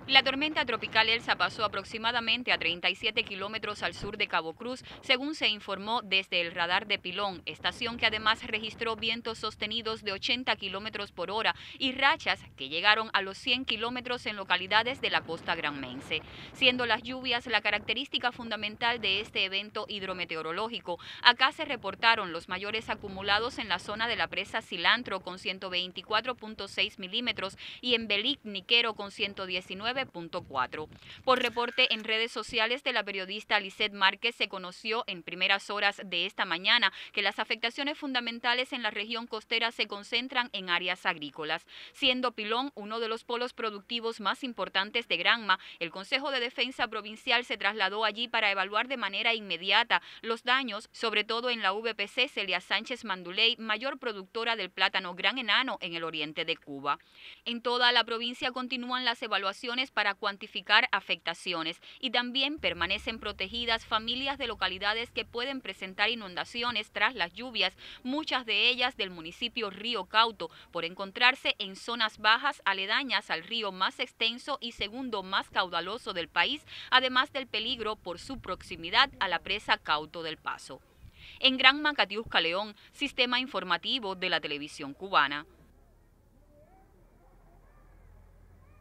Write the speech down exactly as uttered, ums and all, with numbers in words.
La tormenta tropical Elsa pasó aproximadamente a treinta y siete kilómetros al sur de Cabo Cruz, según se informó desde el radar de Pilón, estación que además registró vientos sostenidos de ochenta kilómetros por hora y rachas que llegaron a los cien kilómetros en localidades de la costa granmense. Siendo las lluvias la característica fundamental de este evento hidrometeorológico, acá se reportaron los mayores acumulados en la zona de la presa Cilantro con ciento veinticuatro punto seis milímetros y en Belic Niquero con ciento diecinueve punto cuatro. Por reporte en redes sociales de la periodista Lisette Márquez, se conoció en primeras horas de esta mañana que las afectaciones fundamentales en la región costera se concentran en áreas agrícolas. Siendo Pilón uno de los polos productivos más importantes de Granma, el Consejo de Defensa Provincial se trasladó allí para evaluar de manera inmediata los daños, sobre todo en la V P C Celia Sánchez Manduley, mayor productora del plátano gran enano en el oriente de Cuba. En toda la provincia continúan las evaluaciones para cuantificar afectaciones y también permanecen protegidas familias de localidades que pueden presentar inundaciones tras las lluvias, muchas de ellas del municipio Río Cauto, por encontrarse en zonas bajas aledañas al río más extenso y segundo más caudaloso del país, además del peligro por su proximidad a la presa Cauto del Paso. En Granma, Catiusca León, Sistema Informativo de la Televisión Cubana.